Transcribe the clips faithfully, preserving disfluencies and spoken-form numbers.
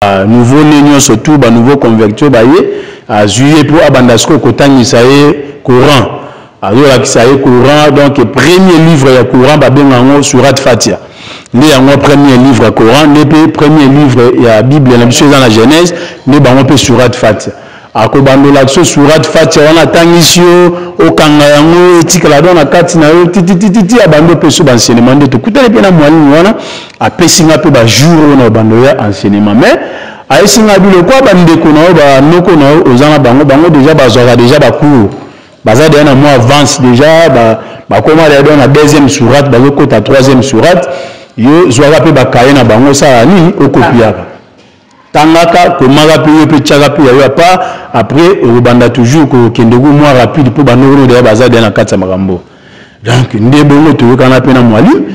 nouveau nénion surtout ba nouveau convertir ba yé a juillet pour abandasko kotangisa ye Coran alors qui ça est Coran donc premier livre ya Coran ba bengango surat Fatia né yango premier livre Coran né premier livre ya Bible la mission dans la Genèse né ba on surat Fatia akobando la surat Fatia wana tangisio okanga yango etikala don na kati na yo titi titi abando pe so enseignement de to kutele pe na mwalimu wana apesinga pe ba jour na bando ya enseignement mais aisinga bilo kwa bandeko na ba noko na ozana bango bango déjà bazora déjà ba cours baza déjà na moi avance déjà ba ba comment aller dans la deuxième sourate ba ko ta troisième sourate yo zwaka pe ba kaye na bango ça ni okopiaka tangaka komaka pe yo pe tchaka pe yo pas après obanda toujours ko kendego moi rapide pour banoro de baza déjà na kata makambo donc ndebo ngo to kana pe na mwali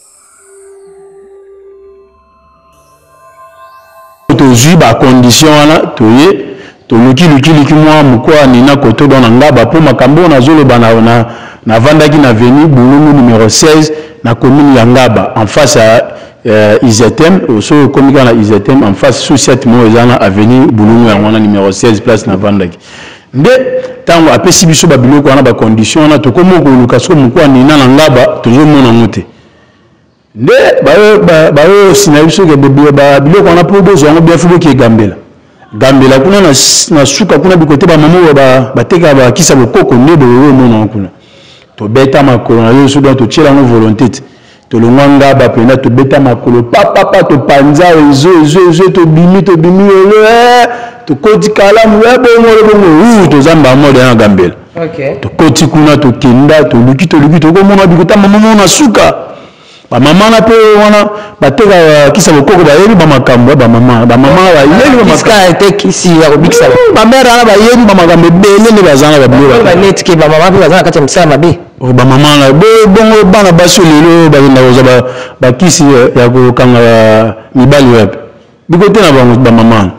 to ba condition wana to ye to luki luki luki moi mukwa nina koto dans ngaba po makambo na zolo bana na na vandaki na veni Bulungu numéro seize na commune ya Ngaba en face à euh, Izetem so komika na Izetem en face sous cette mo ezana avenue Bulungu ya wana numéro seize place na vandaki nde tango apesi biso ba biloko wana ba condition na to komo ko luka so mukwa nina na Ngaba toujours mona ngote nde ba ba yo sina biso ke ba biloko wana po bozo ngo bien fubo ki Gambela Gambela kuna na na suka kuna bikote ba mamu ba bateka ba kisa bokoko ndebo yo mona kuna to beta makolo na yo so donc to tchela ngo volonté to longanga ba pena to beta makolo papa papa to panza ezo ezo ezo to bimi to bimi le to koti kala mu ya bongo bongo to zamba mode na Gambela OK to koti kuna to kenda to luki to luki to ko mona bikota mamu na suka ba mama na pe wana bateka kisa bokoko ba yeli ba makambo ba mama ba mama ba yeli ba makambo te kisi ya kobikisa ba mère na ba yeli ba makambo bele ne bazana ba bilo ba net ke ba mama pe bazana kati msa mabe o ba mama na bo bongo bana baso lelo ba na oza ba ba kisi ya ko kanga mibali wapi bikote na ba ba mama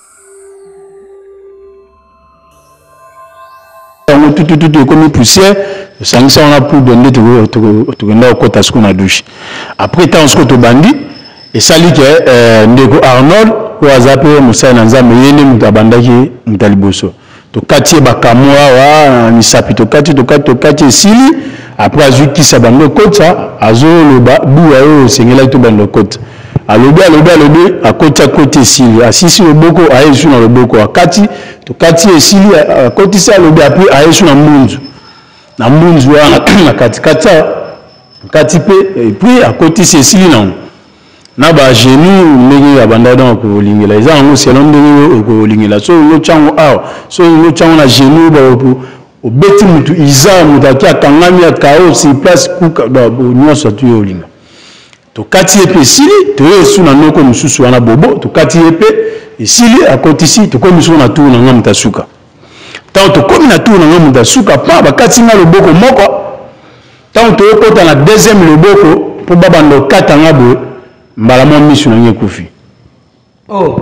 on tout tout tout comme poussière ça nous on a pour donner tout tout tout na okota ce qu'on a douche après tant ce que to bandi et ça lui que ndeko Arnold ou azape musa na nzambe yene mutabandaki mutaliboso to kati ba kamwa wa ni sapito kati to kati to kati sili après azu ki sa bando kota azo loba buwa yo sengela to bando kota alobi alobi alobi akota côté sili asisi loboko ayesu na loboko akati to kati esili akoti sa alobi après ayesu na munzu na munzu na kati kati kati pe et puis akoti esili na na ba genou ndenge ya banda donc ko lingela eza ngo selon ndenge ko lingela so lo chango aw so lo chango na genou ba o beti mutu iza mutu akia kangami ya kao si place kuka ba nyonso tu yo linga to kati epe sili to yesu na noko mususu wana bobo to kati epe esili akotisi to komi so na tu na ngam tasuka tant to komi na tu na ngam tasuka pa ba kati nga loboko moko tant to kota na deuxième loboko po babando kata ngabo mbala mo misu na ngekufi oh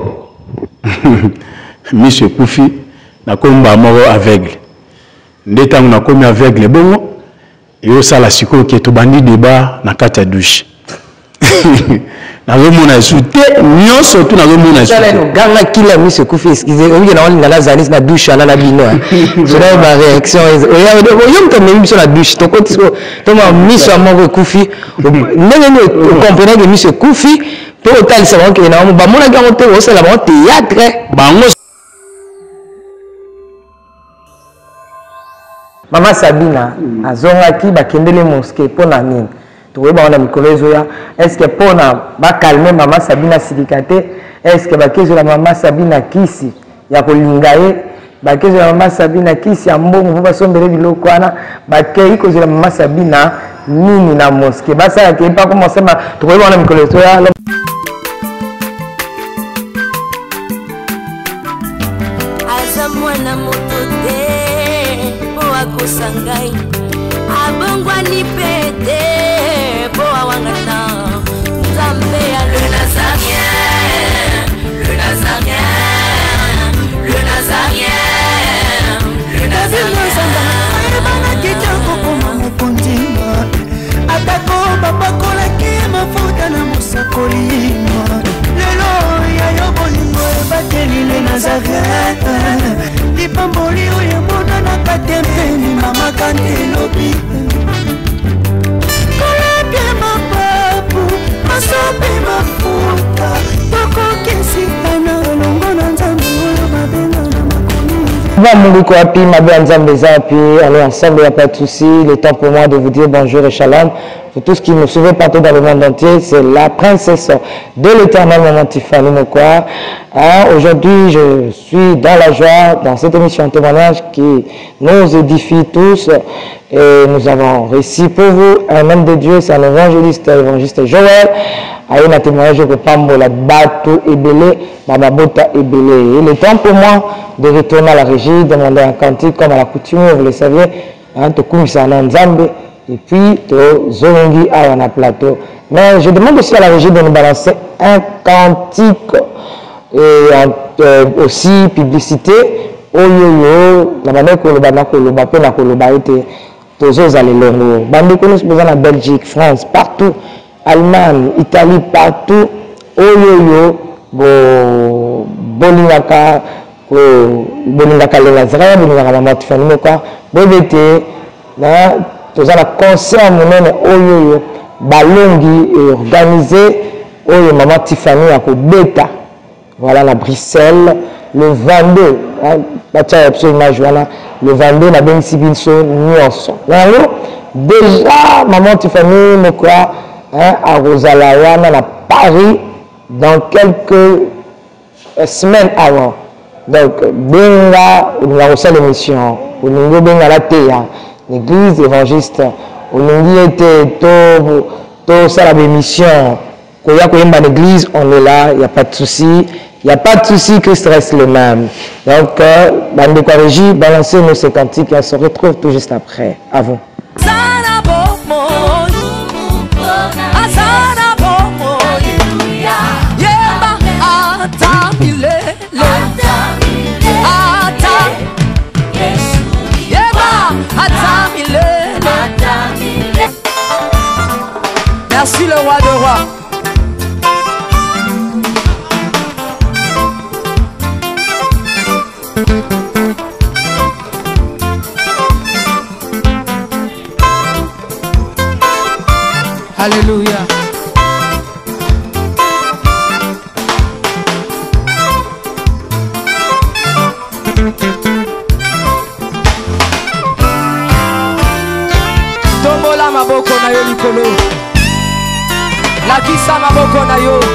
misu kufi na komba moko aveugle ndeta na komi aveugle bongo yo sala siko ke to bandi débat na kati ya douche na mona soute nyonso tu na mona soute sala no ganga kila misu kufi excusez on na wali ngala zanis na douche ala na bino je na ba réaction oya yo mto me misu na douche to koti to ma misu amoko kufi ndenge ni comprendre que misu kufi to otali sa banque na ba mona ga moto o sala ba théâtre bango Mama Sabina azonga ki bakendele mosquée pona nini toyeba wana mikolo ezoya est-ce que pona ba calmer Mama Sabina silikate est-ce que bakezo la Mama Sabina kisi ya kolinga ye bakezo la Mama Sabina kisi ya mbongo ba sombele biloko wana bakei kozo la Mama Sabina nini na mosquée basa ya kepa ko mosema toyeba wana mikolo ezoya azamwana motote Sangai abongwa ni pete boa wangata Nzambe ya le Nazarien le Nazarien le Nazarien le Nazarien bana kitoko koma mukondima atako baba kola ki mafuta na musakolima lelo ya yo bolingo Bon, mon Koapi, ma bonne Zambezapi, on est ensemble, il n'y a pas de souci. Il est temps pour moi de vous dire bonjour et shalom. Pour tous qui nous suivent partout dans le monde entier, c'est la princesse de l'éternel Maman Tiffany Mokwa. Hein, aujourd'hui, je suis dans la joie, dans cette émission témoignage qui nous édifie tous. Et nous avons réussi pour vous un homme de Dieu, c'est un évangéliste, évangéliste Joël. Il y a un témoignage de Pambola, Bato et Belé, Bababota et Belé. Il est temps pour moi de retourner à la régie, demander un cantique comme à la coutume, vous le savez, hein, te kumisa na nzambe, et puis te zongi à un plateau. Mais je demande aussi à la régie de nous balancer un cantique et euh, aussi publicité. Oyoyo, la manière que le bana que le bapé na que le baïté, tous allez longo. Bandi que nous besoin en Belgique, France, partout, Allemagne, Italie, partout. Oyoyo, bo bolingaka, ko bolingaka le Nazaré, bolingaka Maman Tiffany Mokwa, bébété, na tous à la concert monene oyoyo, balongi et organisé, oyo Maman Tiffany à ko bêta. Voilà la Bruxelles. Le vingt-deux, hein, le vingt-deux, on a bien ici Nyonson. Déjà, Maman Tiffany Mokwa à Rosalaya, à Paris, dans quelques semaines avant. Donc, Benga, on a reçu l'émission, on a Benga la Théa, l'église évangéliste, on a été tout ça l'émission, quand il y a une église, on est là, il n'y a pas de souci. Il n'y a pas de souci, Christ reste le même. Donc, euh, bande de quoi régie, balancez-nous ces cantiques et on se retrouve tout juste après. À vous. Merci le roi de rois. Alléluia. Tombola maboko na yo likolo. Lakisa maboko na yo.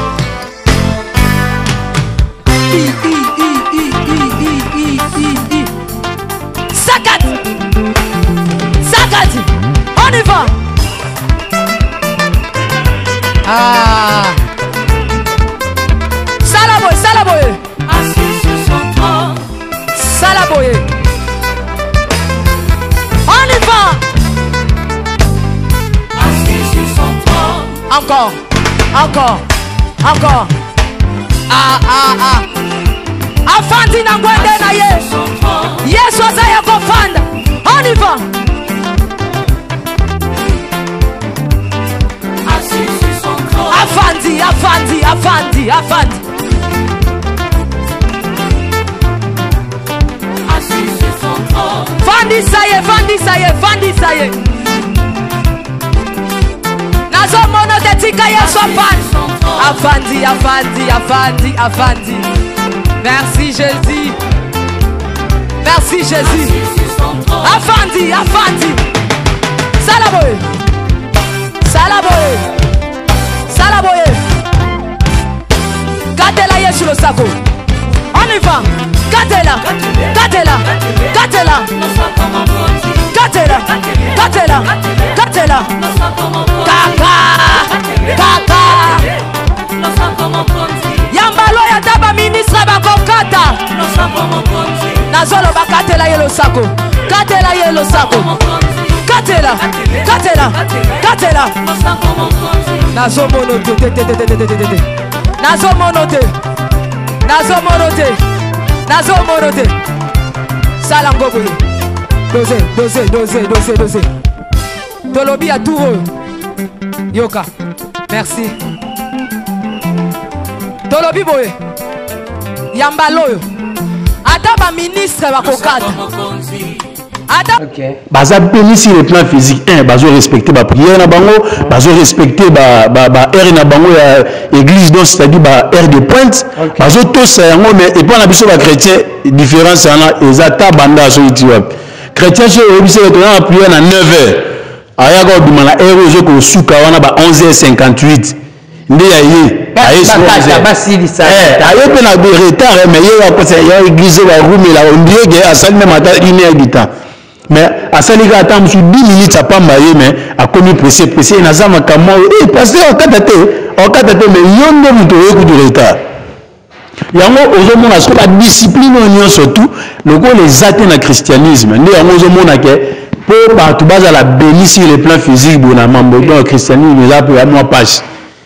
I, I, I, I, I, I, I, I. Sakat. Sakat. On y va. Ah. Salaboye, Salaboye. Assis sur son trône. Salaboye. On y va. Assis sur son trône. Encore, encore, encore. Ah, ah, ah. Afandi na ngwende na ye. Yesu azaya kofanda. On y va. Afandi, Afandi, Afandi, Afandi. Assis sur son trône. Fandi ça y est, Fandi ça y est, Fandi ça y est. Nazo mono te tika Yesu Afandi. Afandi, Afandi, Afandi, Afandi. Merci Jésus. Merci Jésus. Afandi, Afandi. Salaboye. Salaboye. Salaboye. Gatela Yesu le sako. On y va. Gatela. Gatela. Gatela. Gatela. Gatela. Gatela. Kaka. Kaka. Yambalo ya taba ministre bakokata. Nazolo bakatela yelo sako. Gatela yelo sako. Gatela. Gatela. Gatela. Nazo monote, te te te te te te te. Nazo monote, nazo monote, nazo monote. Salango boye. Dose, dose, dose, dose, dose. Tolobi a tout. Yoka, merci. Tolobi boye. Yambaloyo. Ataba ministre bakokata. baza béni sur le plan physique. Un, bazo respecter ba prière na bango, bazo respecter ba ba ba air na bango ya église, donc c'est-à-dire ba air de pointe. Bazo tous yango mais et pas na biso ba chrétien différence na ezata banda so itiwa. Chrétien chez obise to na prière na neuf heures. Aya ko bima na heure zo ko suka wana ba onze heures cinquante-huit. Ndé ya ye. Aye so basilisa. Eh, aye pe na be retard mais ye ya ko se ya église ba rumi la on dirait que à ça même à une heure du temps. Mais à ça, il attend dix minutes à pas marier, mais à commis pressé, pressé, il n'a jamais qu'à moi. Eh, parce que en cas de en cas de mais il y a un peu de retard. Il y a un peu de la discipline, surtout, le coup, les athées dans le christianisme. Il y a un peu de pour partout, à la béni sur le plan physique, dans le christianisme, il y a un peu de page.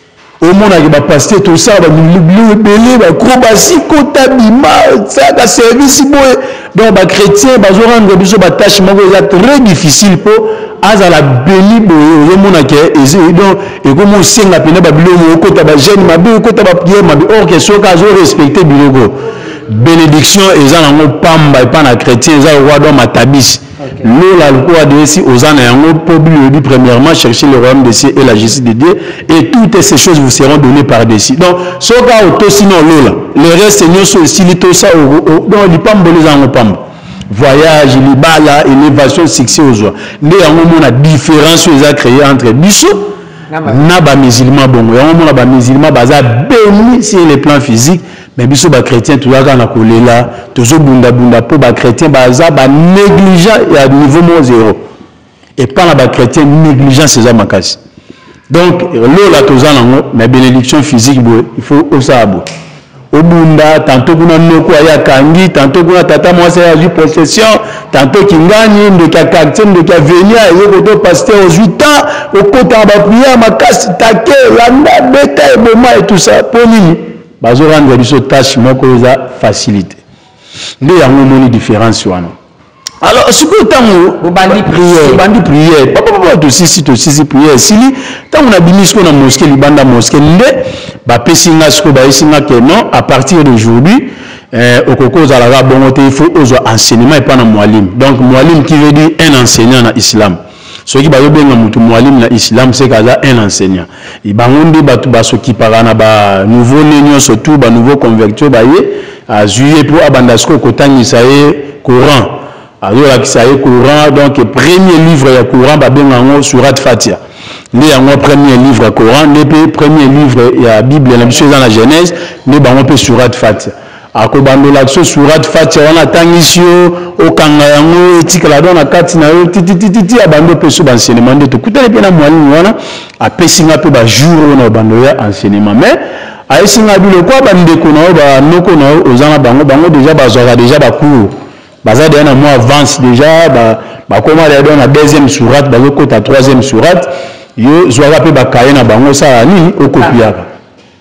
Au monde qui va passer tout ça, va nous belé, va acrobatie, comptabilité, ça, la service, donc les chrétiens, ils vont rendre des tâches très difficiles pour à la béni, au monde qui est donc et comme on sait la peine, on côté ba jeune, ma bien côté ba prière, ma or que soit cas respecter bilogo. Bénédiction et ça n'ont pas pas pas na chrétien, ça roi dans ma tabis. Nous, la loi de ici, aux années, pour lui, premièrement, chercher le royaume des cieux et la justice de Dieu, et toutes ces choses vous seront données par-dessus. Donc, ce cas auto, sinon, l'eau, le reste, nous, sur le style, tout ça, donc, il pas me pam. Voyage, il bala, élévation, succès aux joies. Néanmoins, on a différence qu'ils ont créé entre Bissot, Naba musulman, bon, il y a un monde musulman, baza béni sur les plans physiques. Mais biso ba chrétien tout là na kolela toujours bunda bunda pour ba chrétien baza ba négligent et à niveau mo zéro et pas la ba chrétien négligent ces amakasi donc là là tous en mais bénédiction physique il faut osabo au bunda tantôt kuna noko ya kangi tantôt kuna tata moi c'est la possession tantôt kingani de quartier de ka venir et au pasteur aux huit ans au côté ba prière makasi také landa beta et boma et tout ça pour nini bazo rendre biso tâche moko za facilité nde yango moni différence wana alors ce que tango bandi prière bandi prière papa papa to sisi to sisi prière sili tango na bimisko na mosquée libanda mosquée nde ba pesinga sko ba isinga que non à partir d'aujourd'hui euh okoko za la bongo te il faut ozo enseignement et pas na mualim donc mualim qui veut dire un enseignant na islam. Ce qui va bien dans mualim na islam c'est kaza un enseignant il bangonde batu baso qui parana ba nouveau nénio surtout ba nouveau converti ba yé a juillet pour abandasko kotani ça est Coran alors là qui ça est Coran donc premier livre ya Coran ba bengango surat Fatiha ni yango premier livre Coran ni premier livre ya Bible la chose dans la Genèse ni bango pe surat Fatiha akobandola so surat Fatiha wana tangisio okanga yango etikala dona kati na yo titititi abando peso d'enseignement de to kutele pe na mwalimu wana apesinga pe ba jour na bando ya enseignement mais aisinga bilo kwa bandeko na ba noko na ozana bango bango déjà bazora déjà ba cours baza de na mois avance déjà ba ba koma ya dona deuxième surat ba kota troisième surat yo zwaka pe ba kaye na bango ça nini okopiaka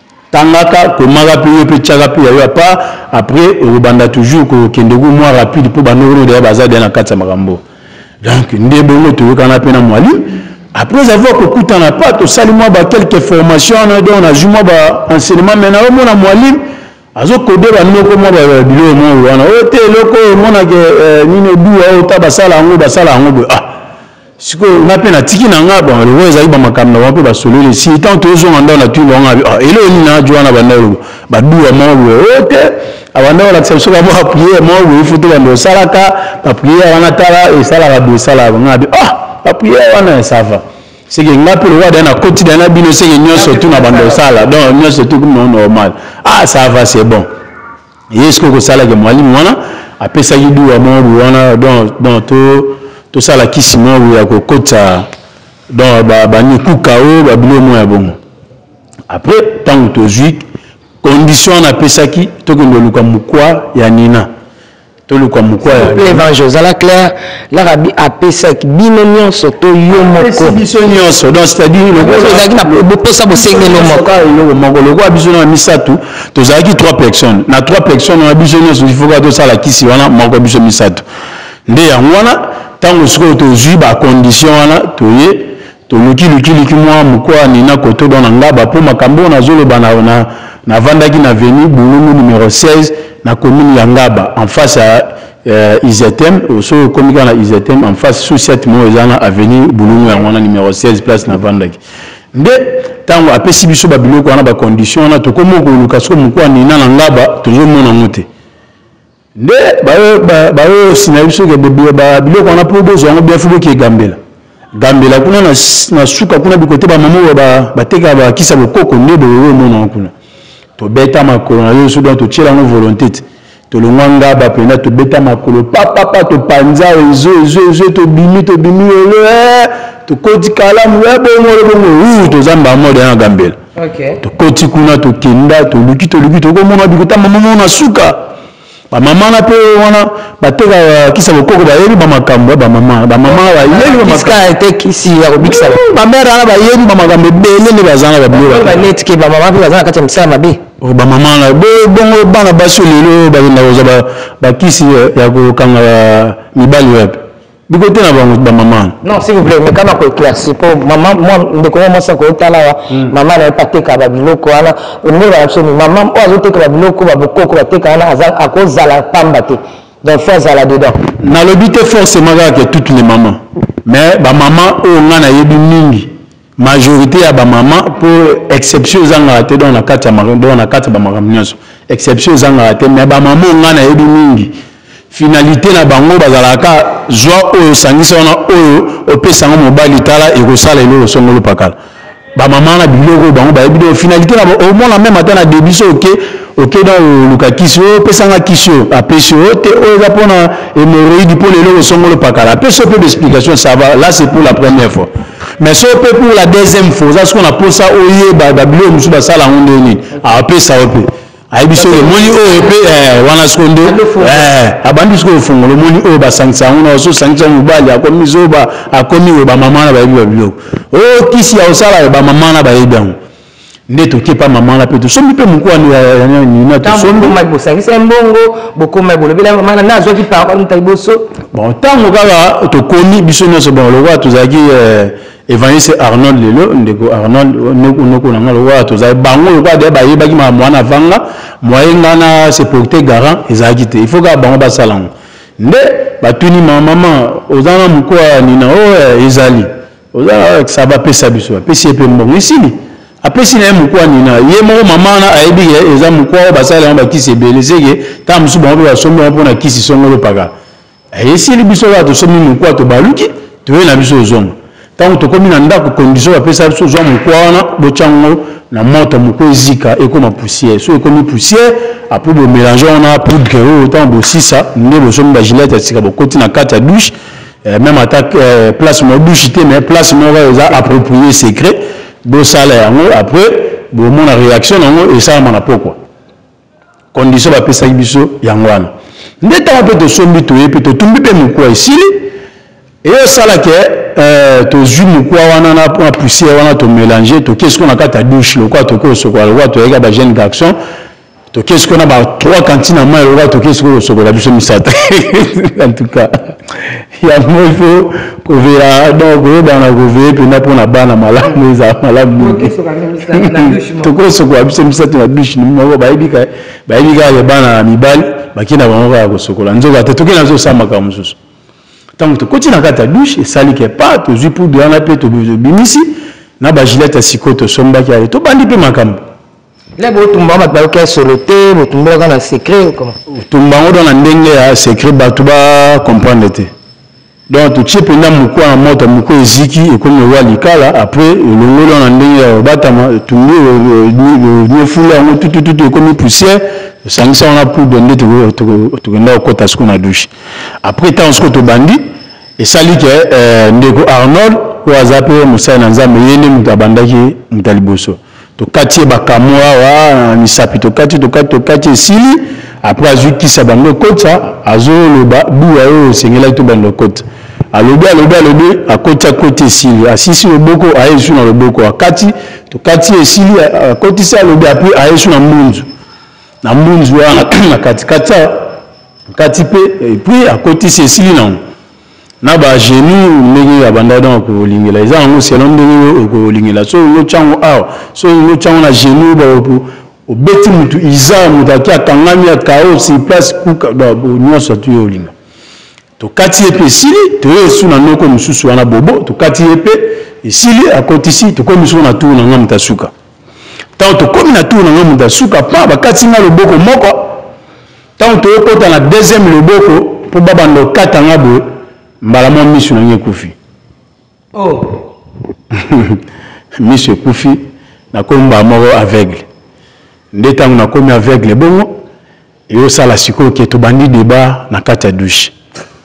tangaka komaka pe yo pe tchaka pe ya pas après obanda toujours ko kendego moi rapide pour banoro de baza de na kata makambo donc ndé bongo to kana pe na mwali après avoir ko kutana pas to salimo ba quelques formations na don na juma ba enseignement mais na mo na mwali azo kodé ba noko mo ba bilo mo wana o te loko mo na ke nino duwa o ta basala ngo basala ngo ah siko na pe na tiki na nga bon le weza iba makamna wa pe ba solo le si tant tozo nganda na tu nga ah elo ni na jwana banalo ba duwa mo o te abanda la tsemso ba mo prier mo we futo ba ndo salaka ba prier wana tala e sala ba do sala nga bi ah ba prier wana ça va c'est que nga pe le wa na quotidien na bino c'est que nyonso tu na bando sala donc nyonso tu comme normal ah ça va c'est bon est-ce que ko sala ke mwalimu wana apesa yidu wa mo wana donc donc to tout ça la kisimo ou ya kokota dans ba ba ni kukao ba bilo mo ya bongo après tant to juik condition na pesaki to ko ndoluka mukwa ya nina to luka mukwa ya l'évangile za la clair la rabi a pesaki bino nyonso to yo moko biso nyonso donc c'est-à-dire le ko zaki na bo pesa bo senge no moko le moko le ko biso na misatu to zaki trois personnes na trois personnes na biso nyonso il faut que to ça la kisi wana moko biso misatu nde ya wana tango siko to zui ba condition wana to ye to luki luki luki mwa mukwa nina koto dona ngaba po makambo na zolo bana na na vandaki na veni bulungu numéro seize na commune ya Ngaba en face à Izetem, au commis dans Izetem, en face sous cette mois, ils ont avenue Boulou, on a numéro seize place Navandaki. Mais tant après si biso babilo ko na ba condition na to ko mo ko lukaso mo ko ni na ngaba toujours mo na moté. Nde ba ba ba sina biso ke bebe ba bilo ko na po besoin bien fubo ki Gambela. Gambela kuna na na suka kuna bikote ba mamo ba ba teka ba kisa bokoko nde bo mo na kuna. To beta makolo na yo so don to tchela no volonté. To longanga ba pena to beta makolo papa papa to panza ezo ezo ezo to bimi to bimi le to koti kala mwe bongo bongo to zamba mode na Gambela. OK. To koti kuna to kenda to luki to luki to ko mona bikota mama na suka. Ba mama na pe wana bateka kisa bokoko ba yebi ba makambo ba mama ba mama ba yebi ba makambo te kisi ya kobikisa ba mera na ba yebi ba makambo bele ne bazana ba bilo ba net ke ba mama pe bazana kati msa mabe o ba mama na bo bongo bana baso lelo ba na oza ba ba kisi ya ko kanga mibali wapi bikote na bango ba mama. Non, s'il vous plaît, mais quand on éclaircit pour maman, moi, de comment moi ça côté là, maman n'a pas été capable de l'eau là, on ne va absolument maman, on a été capable de l'eau quoi, beaucoup quoi, t'es quand à cause de la pambate, donc faire là dedans. Na le but est forcément que toutes les mamans, mais ba maman on a yebi mingi, majorité à ba maman pour exception zanga raté dans la carte à marin, dans la carte ba marin exception zanga raté, mais ba maman on a yebi mingi. Finalité na bango bazalaka joie oyo sangisa na oyo opesa ngo mobali tala et kosala elo songolo pakala ba mama na biloko bango ba bido finalité na au moins la même matin na debiso OK OK dans luka kiso opesa nga kiso apesho te oyo za pona hémorroïde pour elo songolo pakala apesho peu d'explication ça va là c'est pour la première fois mais so peu pour la deuxième fois ça ce qu'on a pour ça oye ba ba biloko musu ba sala ngo ni apesa ope aibiso le moni o pe wana skondo eh abandi sko fungo le moni o ba sangisa ngona so sangisa mubali akomi zoba akomi ba mama na ba yiba bilo o kisi ya osala ba mama na ba yiba nde to kepa mama na pe to sombi pe mukwa ni ni na to sombi ma bo sangisa mbongo boko ma bo le bila mama na zo ki pa ko ntaiboso bon tango kala to komi biso no so bon le wa to zaki Evangeliste Arnold lelo ndeko Arnold noko nanga lowa to za bango lokwa de ba yeba ki ma mwana vanga moyenga na se porter garant ezaki te il faut ka bango ba salango nde batuni ma maman ozana mukwa nina o ezali ozana ça va pesa biso pesi pe mbongo isili apesi na mukwa nina ye mo mama na ayebi ye eza mukwa ba sala ba kisi belezege ta musu bango ba sombo mpona kisi songolo paka esili biso ba to somi mukwa to baluki to na biso zongo. Tant que comme il y a des conditions, après ça, nous avons na moto moko zika et comme poussière. So comme poussière, après le mélanger on a poudre que autant aussi ça, nous le sommes de gilette, c'est que côté na carte à douche, même attaque place mo douche mais place mo va approprié secret, beau salaire après, bon mon réaction et ça m'en a pourquoi. Condition va passer biso yangwana. Ndeta un peu de sombi to et puis to tumbi pe moko ici. Et ça là que euh to jume quoi wana na pour pousser wana to mélanger to qu'est-ce qu'on a quand douche le quoi to ko so quoi le quoi to ega ba jeune garçon to qu'est-ce qu'on a ba trois cantines à main le quoi to qu'est-ce qu'on so quoi la biso misata en tout cas il y a moi il faut qu'on verra donc dans la gouverne puis na pour na bana malade mais ça malade to ko so quoi biso misata na douche ni mo ba ibika ba ibika ya bana mibali bakina bango ya ko sokola nzoka te to kina zo sama ka mususu. Tant que tu as ta douche et ça n'est pas tu joues pour de la paix tu bimisi na ba gilette asiko to somba ki to bandi pe makambo là bo tumba ma ba ka soloté bo tumba kana secret comment tumba ngo na ndenge ya secret ba tu ba comprendre te donc tu chip na mukwa na moto mukwa eziki et comme wa likala après le ngolo na ndenge ya batama tumbi ni fula ngo tout tout tout comme poussière sangisa on a pour donner tu tu na okota ce qu'on a douche après tant ce que tu bandi et ça lui que ndeko Arnold ou azape musa na nzambe yene mutabandaki mutaliboso to kati ba kamwa wa ni sapito kati to kati to kati sili après azu ki sabango kota azo loba buya yo sengela to bando kota alobi alobi alobi akoti côté sili asisi loboko ayesu na loboko akati to kati esili akoti sa alobi après ayesu na munzu na munzu na kati kati kati pe et puis akoti sili na na ba genou ndenge ya banda donc ko lingela eza ngo selon ndenge ko lingela so yo chango aw so yo chango na genou ba au beti mutu iza mutu akia kangami ya kao si place kuka do nyonso tu yolinga to kati epe sili to yesu na noko mususu wana bobo to kati epe sili akotisi to komi sona tu na ngamu tasuka tant to komi na tu na ngamu tasuka pa ba kati nga loboko moko tant to yokota na deuxième loboko po baba ndo kata ngabo mbala mo misu na ngekufi oh misu kufi na komba moko aveugle ndeta na komi aveugle bongo yo sala siko ke to bandi débat na kati ya douche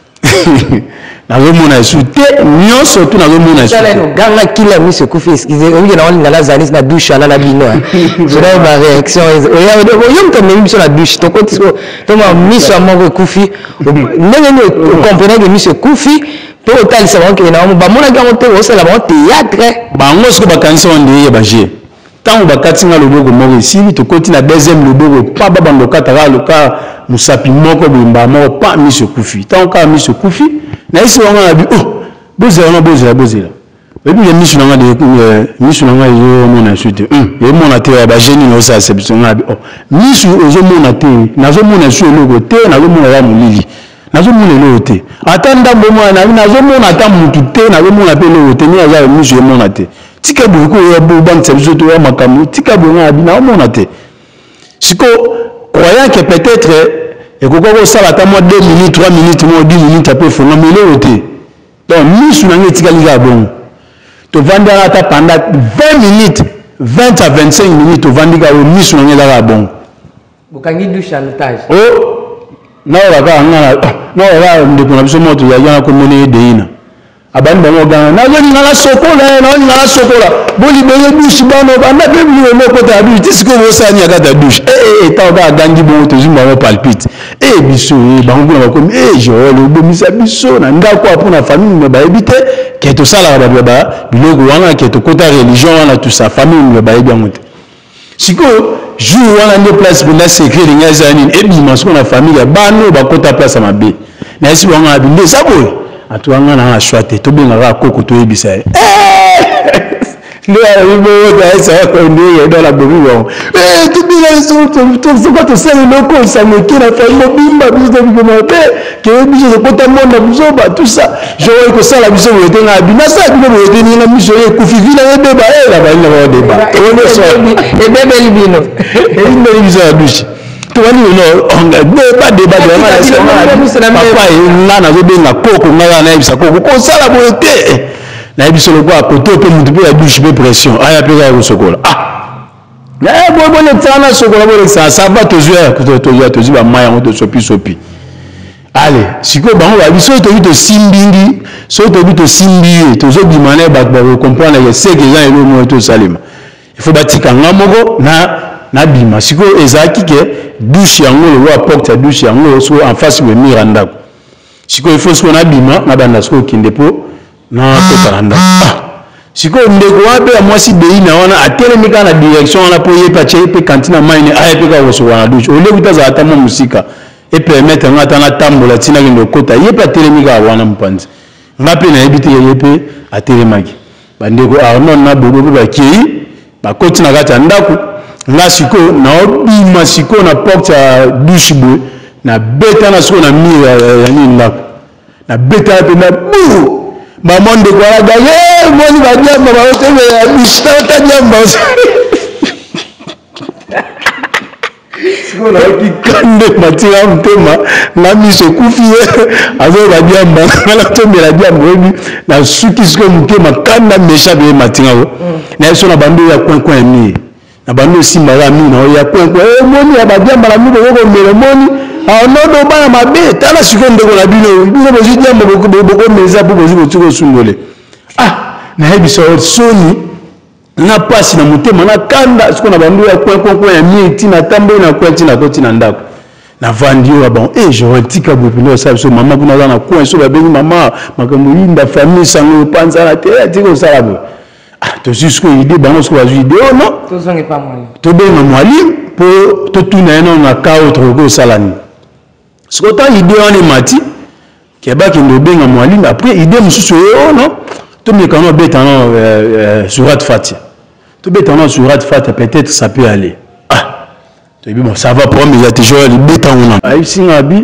nazomona esute nyonso tu nazomona esute sala no ganga kila misu kufi excusez on na wali na zanis na douche ana na bino je na ba réaction oya yo mto me misu na douche to koti to ma misu amoko kufi ndenge ni comprendre que misu kufi to otalisa bango ke na ba mona gango te o sala ba théâtre bango siko bakanisa onde ye baje tant bakati nga loboko moko esili to koti na deuxième loboko pa baba ndokata ka loka musapi moko bimba moko pa misu kufi tant ka misu kufi na isi wanga bi oh bozela na bozela bozela ebi le misu nanga de misu nanga yo mona chute hum ye mona te ba geni no sa exception nga bi oh misu ozo mona te nazo mona su eloko te nazo mona ya mulili nazo mona eloko te atanda bomo na nazo mona ta mutu te nazo mona pe eloko te ni aza misu ye mona te tika buku ya boban tsebiso to ya makamu tika bonga bi na mona te siko croyant que peut-être et koko sala ta mo deux minutes trois minutes mo dix minutes après faut nommer l'autre donc misu na ngetika liga bon to vandera ta pendant vingt minutes vingt à vingt-cinq minutes to vandika o misu na ngela bon bokangi douche en otage oh na ora ka ngala na ora ndeko na biso moto ya yana ko mone deina abani bango gana na zo ngala sokola na ngala sokola boli beye douche bano bana pe bili mo ko ta douche tisiko mo sani aka ta douche eh eh ta ga gangi bon to zuma mo palpite eh biso eh bango na ko eh je le bo misa biso na ndako apo na famille me ba ebite ke to sala ba ba biloko wana ke to kota religion wana tout ça famille me ba ebi amote siko jour wana nde place bina secret linga zani ebi maso na famille bano ba kota place mabe na esi wanga bi nde sabo atuanga na shwate to benga ka koko to ebisa eh le arrivo da esa ko ndiye dans la bobi bon eh tu bien so to so ko to sele loko sa me kira fa mo bimba biso bi mo pe ke biso ko ta monda biso ba tout ça je vois que ça la biso wo te na bi na sa bi mo te ni na biso e ku fi vina e beba e la ba ni ba de ba e no so e bebe libino e ni me biso la douche to wani no onga be ba de ba de na papa e na na zo benga koko ngala na ebisa koko ko sala bo te na biso le quoi côté pe mutu pe ya douche pe pression aya pe ya sokola ah na bo bo le tsana sokola bo le ça ça va te jouer to to ya to ziba maya on te sopi sopi allez siko bango ba biso to to simbingi so to to simbi to zo bimane ba ba comprendre que c'est que ya elo mo to salima il faut batika ngamoko na na bima siko ezaki ke douche yango le wa porte douche yango so en face we miranda siko il faut so na bima na banda so kinde po na kotaranda siko ndeko wape ya mwasi dei na wana atelemika na direction wana po yepa che pe kantina maine ayepe ka woso wana douche ole kutaza atama musika e permettre ngata na tambola tina kindo kota yepa atelemika wana mpanzi ngape na ebite yepe atelemaki bandeko arnon na bobo ba kei ba koti na kata ndako nga siko na obima siko na porte ya douche bo na beta na siko na mire ya ni ndako na beta pe na bu maman de quoi la eh moi va dire maman te me bista ta diamba siko la ki kande matira mpema na miso kufie azo ba diamba na to me la diamba obi na suki siko mpema kanda mesha be matinga o na so na bando ya coin coin ni na bando simba ya mi na ya coin coin eh moni ya ba diamba la mi ko ko mele moni ah non non ba ma be tala siko ndeko na bino bino bozi diamba boko boko meza boko bozi botiko sungole ah na hebiso soni na pasi na mutema na kanda siko na bandu ya coin coin ya mieti na tambo na coin tina to tina ndako na vandio wa bon eh je retika bopino ça so mama kuna na coin so ba bengi mama makambo yinda famille sango panza na te tiko sala bo ah to jusqu'au idée bango so bazu idée oh non to zonge pas moi to benga mwalimu po to tuna eno na ka autre ko salani siko ta idée on est mati keba ki ndo benga mwalimu après idée mususu oh non to me kana beta no surat fatia to beta no surat fatia peut-être ça peut aller ah bon, ça va pour mes toujours les bêta on a. Aïe singa bi.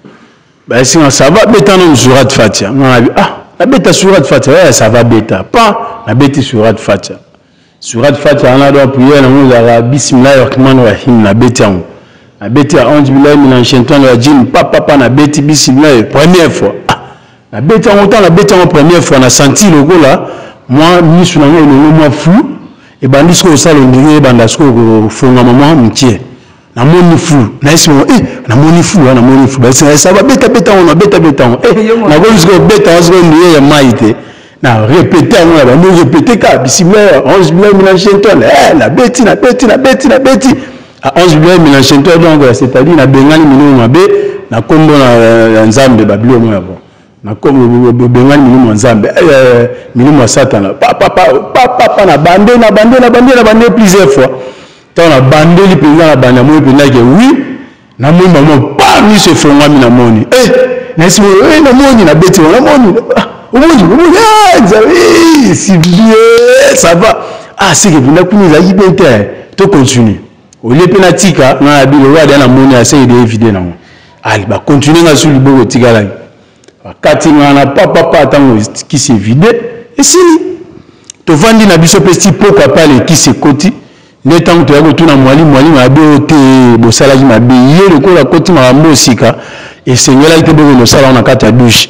Bah singa ça va bêta non surat Fatia. Ah, la bêta surat Fatia, ça va bêta. Pas la bêta surat Fatia. Surat Fatia on a donc prière on a bismillahir rahmanir rahim la bêta on. La bêta onze billahi minash shaitanir rajim. Papa papa na bêta bismillah première fois. La bêta on temps la bêta en première fois on a senti le go là. Moi ni sur le moi flou et bandit ce que ça le ndiye bandasko fonga maman mitié. Na moni flou na esi mo eh na moni flou na moni flou ba ça va bêta bêta on a bêta bêta on eh na go jusqu'au bêta on se ndiye ya maïté na répéter on va nous répéter ka bismillah onze billahi minash shaitanir eh la bêti na bêti na bêti na bêti à onze billahi minash shaitanir donc c'est-à-dire na bengani mino mabe na kombo na nzambe babilo mo ya bon na kombo bengani mino nzambe eh mino satana papa papa papa na bande na bande na bande na bande plusieurs fois. Tant la bande li président la bande moi président que oui na moi maman pas ni se fonga mi na moni eh na si eh na moni na beti na moni o moni o moni ah oui c'est bien ça va ah c'est que vous n'avez plus la liberté to continuer au lieu penatika na bi le wa na moni a c'est de évident na ah il va continuer na sur le bogo tigala kati na papa papa tango qui s'est vidé et si to vandi na biso petit pourquoi pas les qui se koti ne tant que tu as tout na mwali mwali ma beauté bo salagi ma biye le ko la koti ma mosika et seigneur là te bo no sala na kata douche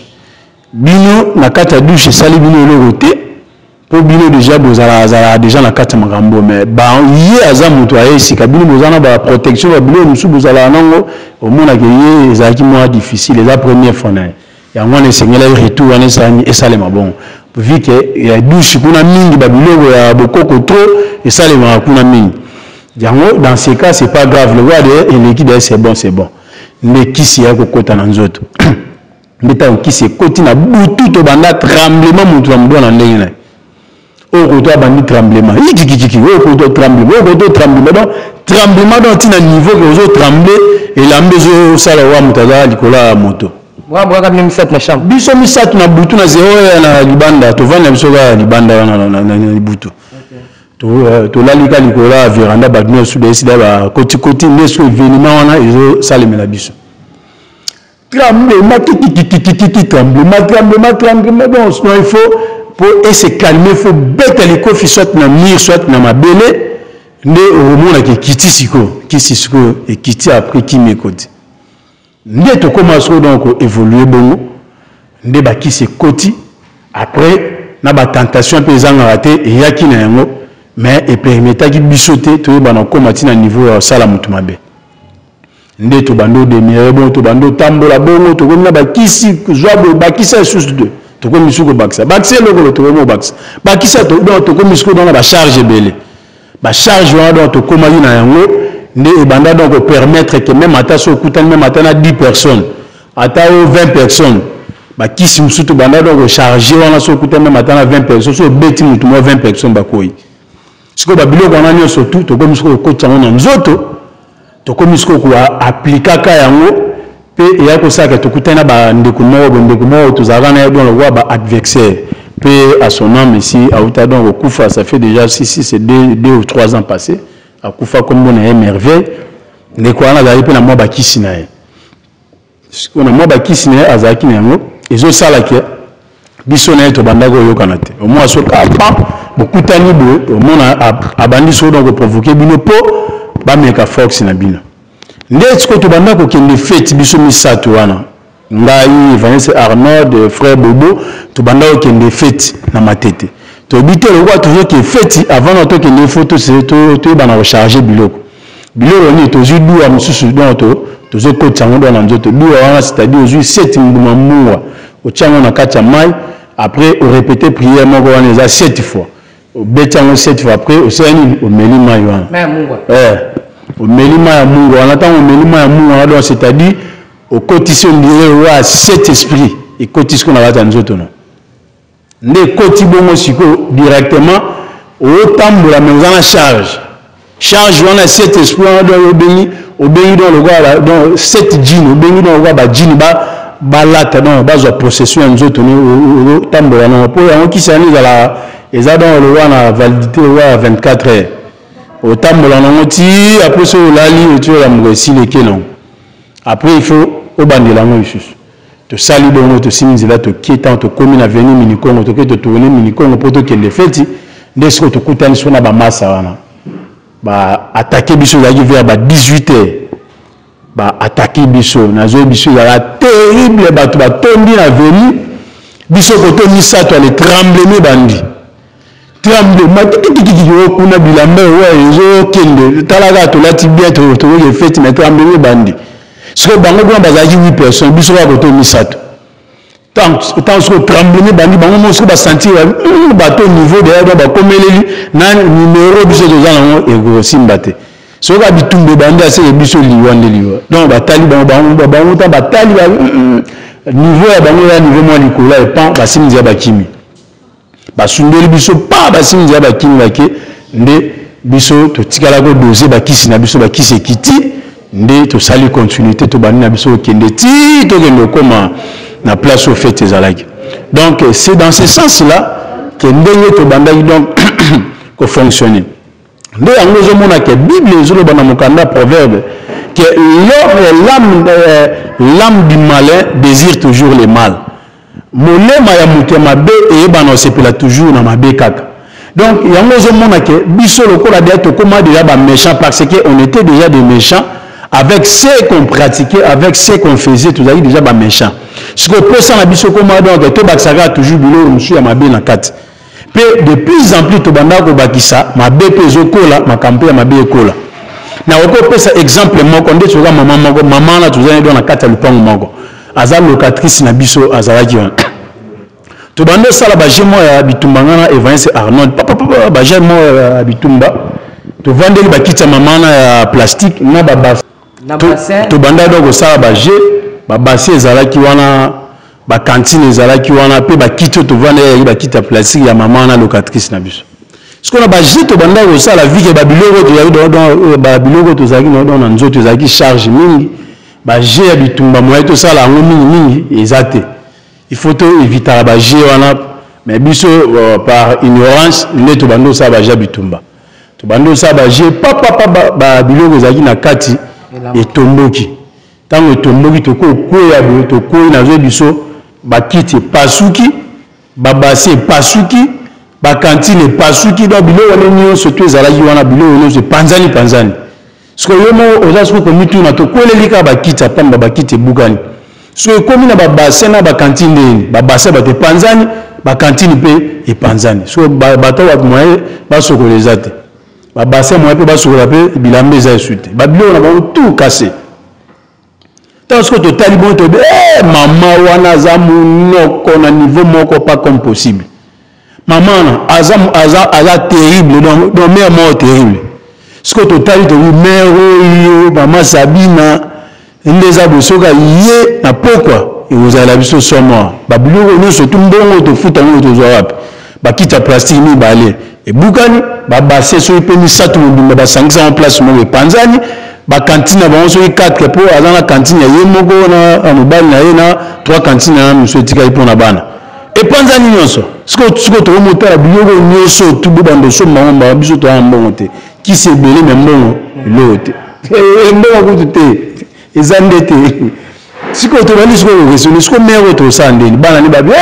bino na kata douche sali bino le roté pour bino déjà bozala zala déjà na kata makambo mais ba yé azamu to aye sika bino bozana ba protection ba bino musu bozala nango au mona que yé ezaki moins difficile les première fois na ya ngone seigneur là retour wana sani et salema bon vu que ya douche kuna mingi ba biloko ya bokoko trop et ça les kuna mingi dans ces cas c'est pas grave le roi de l'équipe c'est bon c'est bon mais qui s'y a kokota na nzoto mais tant qui s'est koti na butu to banda tremblement mutu ambo na ndenge na o ko to bandi tremblement iki iki iki o ko to tremblement o ko to tremblement donc tremblement dans tina niveau que vous trembler et la mbezo sala wa mutaza likola moto wa bwa ka misat na chambre biso misat na butu na zéro na libanda to vana biso ga libanda na na na butu to to la lika likola veranda ba no su desida ba koti koti neso événement wana izo salemela biso tremblement tiki tremblement tremblement tremblement bon sinon il faut pour et se calmer il faut bêter les coffres soit na mire soit na mabele ne au monde qui kiti siko qui siko et kiti après qui m'écoute ne to commence donc évoluer bongo ne ba qui se koti après na ba tentation pesant raté et yaki na yango mais et permettre qui bisoter to ba na komati na niveau sala mutu mabe nde to bando de mire bon to bando tambola bongo to komina ba kisi joabo ba kisa sous deux to komi suko baksa bakse loko to komo baksa ba kisa to donc to komi suko dans la charge belé ba charge wana donc to komali na yango nde banda donc permettre que même ata so kutan même ata na dix personnes ata vingt personnes ba kisi musu to banda donc charger wana so kutan même ata na vingt personnes so beti mutu mo vingt personnes ba koyi siko ba biloko wana nyo surtout to komi suko ko tsango na nzoto to komi suko ko appliquer ka yango pe ya ko saka to kutana ba ndeko mo ndeko mo to zagana ya don le roi ba adversaire pe à son âme ici à Outadon au Koufa ça fait déjà six six deux deux ou trois ans passés à Koufa comme on est merveille ndeko wana za ipe na mo ba kisi na ye on a mo ba kisi na azaki na yango ezo sala ke biso na to bandako yokana te au moins so ka pa bokutani bo au moins abandi so donc provoquer bino po ba meka fox na bino ndetse ko to bandako kende fête biso misato wana ngai Vanessa Arnaud frère Bobo to bandako kende fête na matete to bité le roi toujours que fête avant to kende photo c'est to to bana recharger biloko biloko ni to judu a mususu donc to to zo ko tsango na nzoto du wana c'est-à-dire aujourd'hui sept nguma muwa o tsango na kacha mai après au répéter prière moko wana za sept fois au betango sept fois après au seni au melima wana mais muwa eh au melima ya mungu on attend au melima ya mungu donc c'est-à-dire au quotidien on dirait ouais cet esprit et quotidien qu'on a dans nzoto non ne koti bongo siko directement au tambola mais on a charge charge on a cet esprit dans le béni au béni dans le gars dans cette djinn au béni dans le gars ba djinn ba balata dans base de procession nzoto no tambola non pour on qui s'annise à la et ça dans le roi na validité roi vingt-quatre heures otambola nango ti après so olali otiola mokesi leke nango après il faut obandela yango lisusu tosali bongo tosili nzela tokie ntango tokomi na veni minikongo toke totourne minikongo mpo tokende feti nde sikoyo tokutani so na bamasa wana baattake biso ezalaki vers ba dix-huit heures baattake biso nazoyi biso ezalaka terrible bato batondi na veni biso koto misato ale trembleme bandi tremblema kikikikiki okuna bilamba oyo ezokende talaka tolati bien tokoki feti mais trembleme bandi sikoyo bango kuna bazalaki huit personnes biso kaka koto misato tant sikoyo trembleme bandi bango mo sikoyo basentir bato niveau deya don bakomeleli na numero biso toza nango ekosimba te soka bitumbe bandi aseke biso liwa nde liwa donc batali bango ta batali niveau ya bango ya niveau mwa likolo epan basimisi ya bakimi basundeli biso pa basimisi ya bakimi bake nde biso totikala kodose bakisi na biso bakisi ekiti nde tosali continuité tobandi na biso okende ti tokende okoma na place au fait ezalaki donc c'est dans ce sens là que ndenge tobandaki donc kofonctionner nde yango ozomona ke bible ezoloba na mokanda proverbe que l'homme euh, l'âme du malin désire toujours le mal molema ya moto ya mabe eyebana osepela toujours na mabe kaka donc yango ozomona ke biso lokola deya tokóma déjà baméchant parce que on était déjà des méchants avec ce qu'on pratiquait avec ce qu'on faisait tozalaki déjà baméchant sikoyo posa na biso kóma donc tobakisaka toujours biloko mosusu ya mabe na kati mpe de plus en plus tobandaka kobakisa mabe mpe ezokola makambo ya mabe ekola na okopesa exemple moko nde toza mama moko mama wana tozali do na kati ya lupango moko aza locatrice na biso azalaki wana tobanda osala baje moko ya bitumba ngana Evangeliste Arnold papapapa baje moko ya bitumba tovandeli bakiti ya mama wana ya plastique na babasi tobanda donc kosala baje babasi ezalaki wana bakantine ezalaki wana mpe bakiti oyo tovandeli bakiti ya plastique ya mama wana locatrice na biso sikoyo na baje tobanda kosala vike babiloko tozalaki babiloko tozalaki na nzoto ezalaki charge mingi baje ya bitumba moye tosala yango mingi mingi eza te il faut to évitaka baje wana mais biso euh, par ignorance nde tobanda kosala baje ya bitumba tobanda kosala baje papapa babiloko ezalaki na kati etomboki ntango etomboki tokokwea boye tokwei nazoyi biso bakiti epasuki babase epasuki bakantine epasuki donc biloko wana nyonso to ezalaki wana biloko nyonso epanzani panzani sikoyo yo moko oza sikoyo komituna tokweleli kaka bakiti apamba bakiti ebukani so ekomi na babase na bakantine ndeni babase bato epanzani bakantine mpe epanzani so bato bato moye basokola eza te babase moye mpe basokola mpe bilamba eza esu te babiloko na bango tout kase ntango sikoyo totali bongo tobe mama wana aza monoko na niveau moko pas comme possible mama wana aza, aza, aza terrible donc, donc mère moko terrible sikoyo totali tobi mère oyo mama Sabina nde eza bosoka ye na pokwa ekozala biso somo babiloko nyonso tu mbongo tofuta ngo tozwa wapi bakiti ya plastique mibale ebukani babase soki mpe misato mobimba basangisa ngo place moko epanzani bakantine na bango soki quatre mpo aza na kantine ya ye moko na mobali na ye na trois kantine na mosu etikali mpo na bana epanzani nyonso sikoyo tokomotala biloko nyonso tu bobanda osombango mbaka biso toyana mbongo te kisi ebele me mbongo eloko te mbongo kutu te eza nde te sikoyo tobandi sikoyo kokesoni sikoyo mere oyo tosala ndeni bana ni babi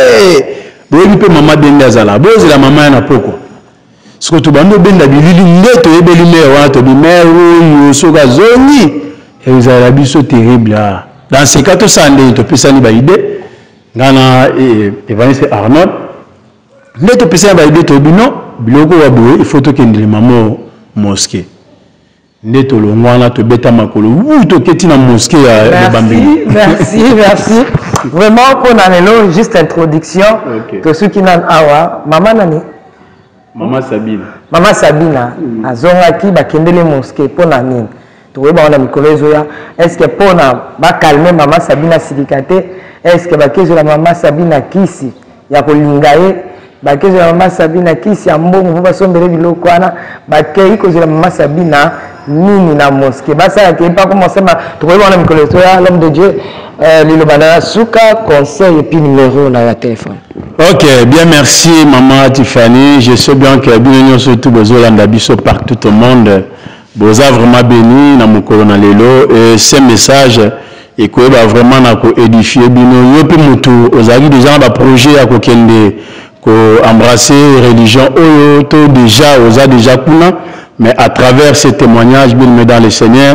boyebi mpe mama ndenge azala bozela mama ya na poko sikoyo tobandi obenda bilili nde toyebeli mere wana tobi mere oyo soki azongi ezala biso terrible dans ce cas tosala ndeni topesani baide ngana Evangeliste Arnold nde topesani baide toyebi non biloko wa boye il faut tokendele mama mosquée nde tolongwana tobeta makolo wu toketi na mosquée ya bambeli merci merci vraiment pour na lelo juste introduction okay. To ceux qui nan awa mama nani mama Sabina mama Sabina mm. Azongaki bakendele mosquée pour na nini toyeba wana mikolo ezoya est ce que pour na ba calmer mama Sabina silikate est ce que bakezo la mama Sabina kisi ya kolinga ye bakezo la mama Sabina kisi ya mbongo mpo basombele biloko wana bakei kozela mama Sabina nini na mosquée basala ke pas commencer ma trouver wana mikolo ezoya l'homme de Dieu euh, lilo bana suka conseil et puis numéro na ya téléphone. Ok, bien merci maman Tiffany. Je sais bien que bien surtout Bozolanda biso partout au monde. Boza vraiment béni na mukolo na lelo et ces messages et que va vraiment na ko édifier bino yopi mutu ozali déjà ba projet ya ko kende ko embrasser religion oyo to déjà oza déjà kuna mais à travers ces témoignages bien dans le Seigneur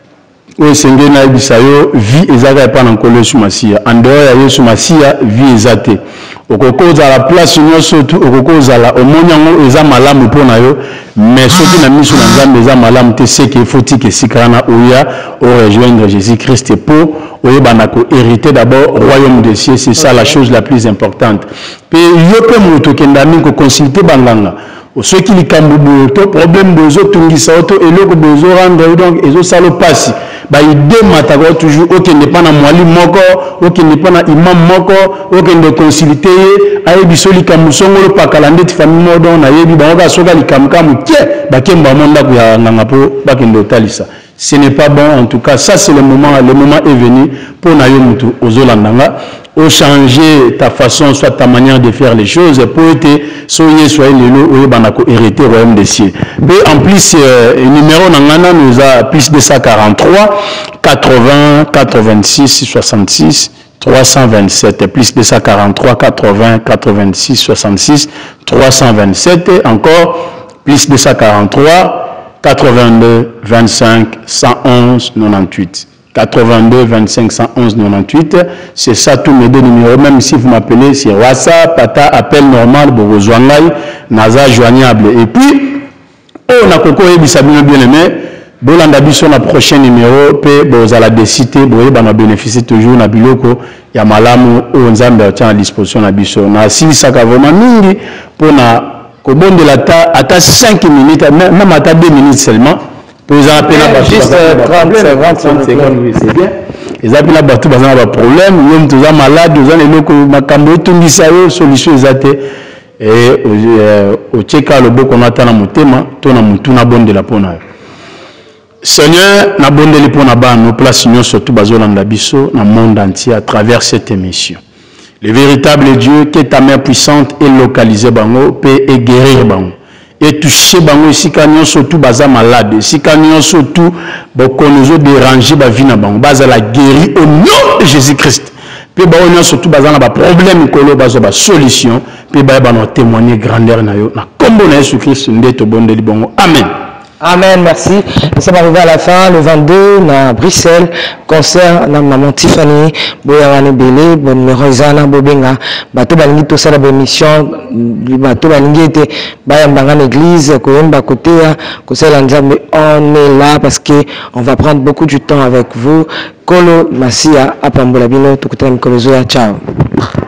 o senge na bisayo vie ezaka pa na nkolo sumasia en dehors ya Yesu Masia vie ezate okokoza la place nyonso tu okokoza la omonyango eza malamu pona yo mais soki na miso na Nzambe eza malamu te c'est qu'il faut que sikana oya o rejoindre Jésus-Christ pour oyebana ko hériter d'abord royaume des cieux, c'est ça la chose la plus importante. Pe yo pe moto kendami ko consulter banganga ceux qui likambu to problème bozo tungisa auto eloko bozo rendre donc ezo salo pasi ba ide matako toujours aucun n'est pas na mwali moko aucun n'est pas na imam moko aucun de consulter aye biso likambu songolo pakala ndeti famille modo na yebi bango soka likambu kamu tie bakemba monda ku ya nganga po bakendo talisa. Ce n'est pas bon en tout cas, ça c'est le moment, le moment est venu pour nayo mutu ozolandanga au changer ta façon, soit ta manière de faire les choses pour être soyez soyez le banako hérité royaume des cieux. Mais en plus euh, le numéro nangana nous a plus deux cent quarante-trois quatre-vingts quatre-vingt-six soixante-six trois cent vingt-sept plus deux cent quarante-trois quatre-vingts quatre-vingt-six soixante-six trois cent vingt-sept encore plus deux cent quarante-trois quatre-vingt-deux vingt-cinq cent onze quatre-vingt-huit quatre-vingt-deux vingt-cinq cent onze quatre-vingt-huit c'est ça tous mes deux numéros même si vous m'appelez sur WhatsApp pata appel normal bogozwangai naza joignable et puis on a koko ebisa bien aimé bolanda biso na prochain numéro pe bozala décider boye bana bénéficier toujours na biloko ya malamu o Nzambe a à disposition na biso na si ça vraiment mingi pour na au bon de la ta à cinq minutes même à deux minutes seulement pour les appeler juste trente secondes oui c'est bien ils appellent la bateau bazana ba problème yom toza malade toza eloko makambo tungisa yo solution ezate et au cheka le boko na tana motema to na mutu na bonde la pona Seigneur na bonde li pona ba no place nyo surtout bazolanda biso na monde entier à travers cette émission. Le véritable Dieu, que ta main puissante est localisée bango, peut et guérir bango. Et toucher bango, si kanyon surtout baza malade, si kanyon surtout boko nous a dérangé ba vie na bango, baza la guéri au nom de Jésus-Christ. Puis ba on surtout baza na ba problème kolo baza ba solution, puis ba ba no témoigner grandeur na yo na kombo na Jésus-Christ ndeto bondeli bango. Amen. Amen, merci. Nous sommes arrivés à la fin, le vingt-deux, à Bruxelles, concert, na maman Tiffany, Boyarane Belé, bon numéro Izana, Bobenga, bateau balingi, tout ça, la émission, bateau balingi était, bayambangan église, koyemba côté, conseil l'anzambe, on est là parce que on va prendre beaucoup de temps avec vous. Kolo, Masia, Apambolabino, tout côté, Mkolozoya, ciao.